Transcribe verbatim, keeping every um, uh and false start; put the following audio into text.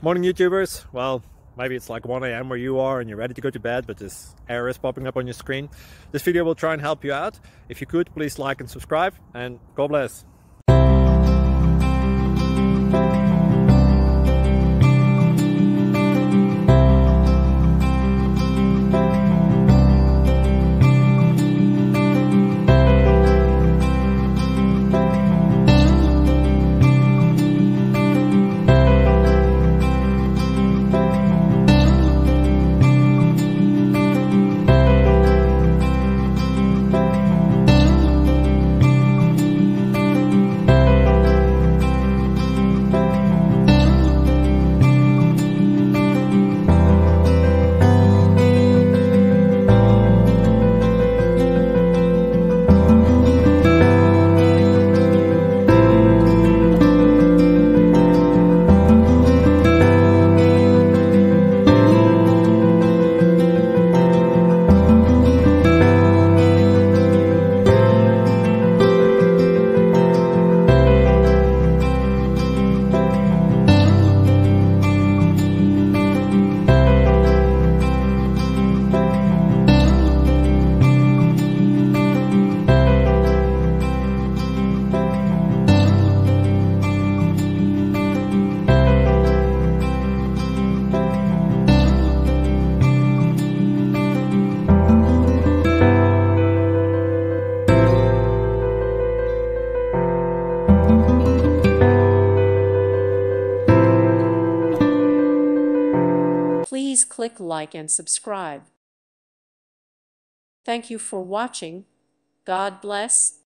Morning YouTubers. Well, maybe it's like one A M where you are and you're ready to go to bed, but this error is popping up on your screen. This video will try and help you out. If you could, please like and subscribe, and God bless. Please click like and subscribe. Thank you for watching. God bless.